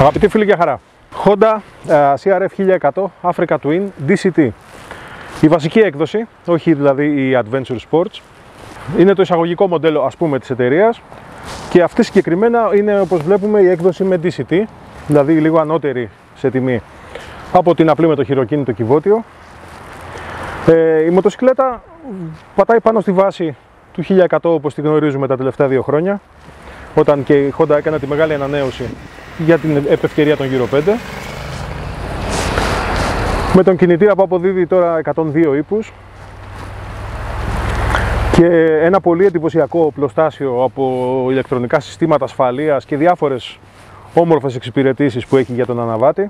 Αγαπητοί φίλοι, για χαρά. Honda CRF 1100 Africa Twin DCT. Η βασική έκδοση, όχι δηλαδή η Adventure Sports, είναι το εισαγωγικό μοντέλο, ας πούμε, της εταιρείας, και αυτή συγκεκριμένα είναι, όπως βλέπουμε, η έκδοση με DCT, δηλαδή λίγο ανώτερη σε τιμή από την απλή με το χειροκίνητο κυβότιο. Η μοτοσυκλέτα πατάει πάνω στη βάση του 1100, όπως τη γνωρίζουμε τα τελευταία 2 χρόνια, όταν και η Honda έκανε τη μεγάλη ανανέωση για την επευκαιρία των Euro 5, με τον κινητήρα που αποδίδει τώρα 102 ύπους και ένα πολύ εντυπωσιακό οπλοστάσιο από ηλεκτρονικά συστήματα ασφαλείας και διάφορες όμορφες εξυπηρετήσεις που έχει για τον αναβάτη.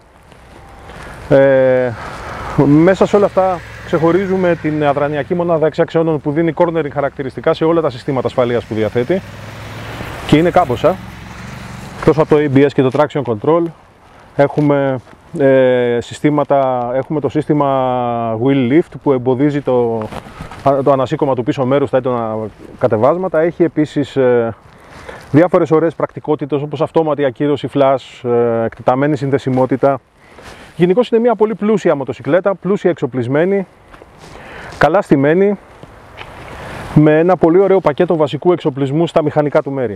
Μέσα σε όλα αυτά ξεχωρίζουμε την αδρανειακή μονάδα 6 αξώνων που δίνει cornering χαρακτηριστικά σε όλα τα συστήματα ασφαλείας που διαθέτει, και είναι κάμποσα. Εκτός από το ABS και το Traction Control έχουμε έχουμε το σύστημα Wheel Lift που εμποδίζει το ανασήκωμα του πίσω μέρους στα έντονα κατεβάσματα. Έχει επίσης διάφορες ωραίες πρακτικότητες, όπως αυτόματη ακύρωση flash, εκτεταμένη συνδεσιμότητα. Γενικώς είναι μια πολύ πλούσια μοτοσυκλέτα, πλούσια εξοπλισμένη, καλά στημένη, με ένα πολύ ωραίο πακέτο βασικού εξοπλισμού στα μηχανικά του μέρη.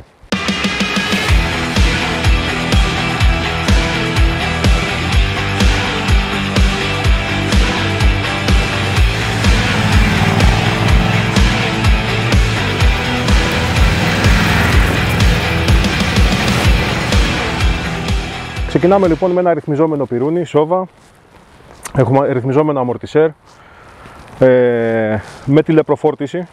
Ξεκινάμε λοιπόν με ένα ρυθμιζόμενο πυρούνι, σόβα, έχουμε ρυθμιζόμενο αμορτισέρ, με τηλεπροφόρτιση,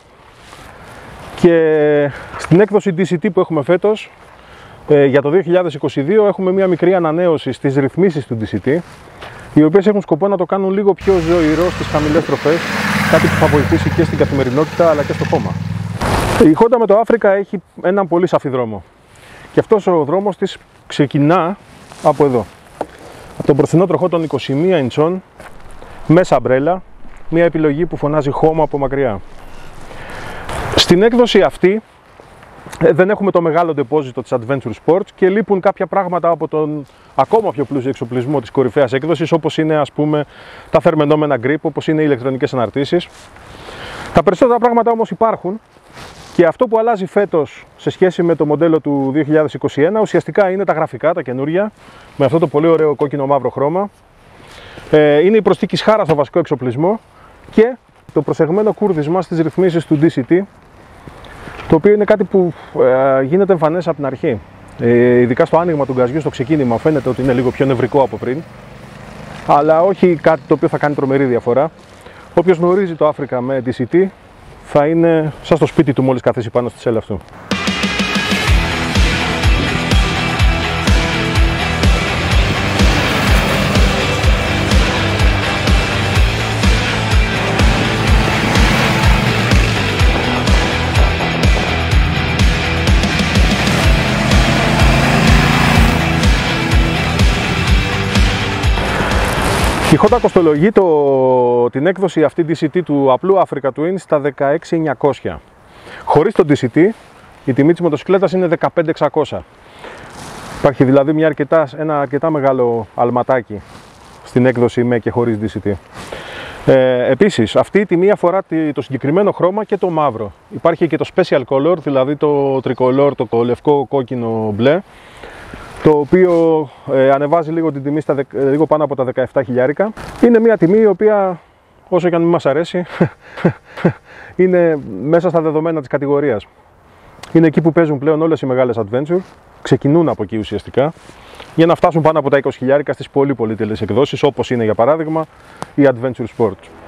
και στην έκδοση DCT που έχουμε φέτος, για το 2022, έχουμε μια μικρή ανανέωση στις ρυθμίσεις του DCT, οι οποίες έχουν σκοπό να το κάνουν λίγο πιο ζωηρό στις χαμηλές τροφές, κάτι που θα βοηθήσει και στην καθημερινότητα αλλά και στο χώμα. Η Honda με το Africa έχει έναν πολύ σαφή δρόμο, και αυτός ο δρόμος της ξεκινά από εδώ, από τον μπροστινό τροχό των 21 ιντσών, με σαμπρέλα, μια επιλογή που φωνάζει home από μακριά. Στην έκδοση αυτή δεν έχουμε το μεγάλο ντεπόζιτο της Adventure Sports και λείπουν κάποια πράγματα από τον ακόμα πιο πλούσιο εξοπλισμό της κορυφαίας έκδοσης, όπως είναι, ας πούμε, τα θερμαινόμενα grip, όπως είναι οι ηλεκτρονικές αναρτήσεις. Τα περισσότερα πράγματα όμως υπάρχουν, και αυτό που αλλάζει φέτος σε σχέση με το μοντέλο του 2021 ουσιαστικά είναι τα γραφικά, τα καινούρια, με αυτό το πολύ ωραίο κόκκινο-μαύρο χρώμα. Είναι η προσθήκη σχάρα στο βασικό εξοπλισμό και το προσεγμένο κούρδισμα στις ρυθμίσεις του DCT, το οποίο είναι κάτι που γίνεται εμφανές από την αρχή. Ειδικά στο άνοιγμα του γκαζιού, στο ξεκίνημα, φαίνεται ότι είναι λίγο πιο νευρικό από πριν, αλλά όχι κάτι το οποίο θα κάνει τρομερή διαφορά. Όποιος γνωρίζει το Africa με DCT θα είναι σαν στο σπίτι του μόλις καθίσει πάνω στη σέλα αυτού. Η Honda κοστολογεί την έκδοση αυτή DCT του απλού Africa Twin στα 16.900. Χωρίς το DCT η τιμή της μοτοσυκλέτας είναι 15.600. Υπάρχει δηλαδή ένα αρκετά μεγάλο αλματάκι στην έκδοση με και χωρίς DCT. Επίσης, αυτή η τιμή αφορά το συγκεκριμένο χρώμα και το μαύρο. Υπάρχει και το special color, δηλαδή το tricolor, το λευκό, κόκκινο, μπλε, το οποίο ανεβάζει λίγο την τιμή λίγο πάνω από τα 17.000. Είναι μια τιμή η οποία, όσο και αν μην μας αρέσει, είναι μέσα στα δεδομένα της κατηγορίας. Είναι εκεί που παίζουν πλέον όλες οι μεγάλες adventure, ξεκινούν από εκεί ουσιαστικά, για να φτάσουν πάνω από τα 20.000 στις πολύ πολύτελες εκδόσεις, όπως είναι για παράδειγμα η Adventure Sports.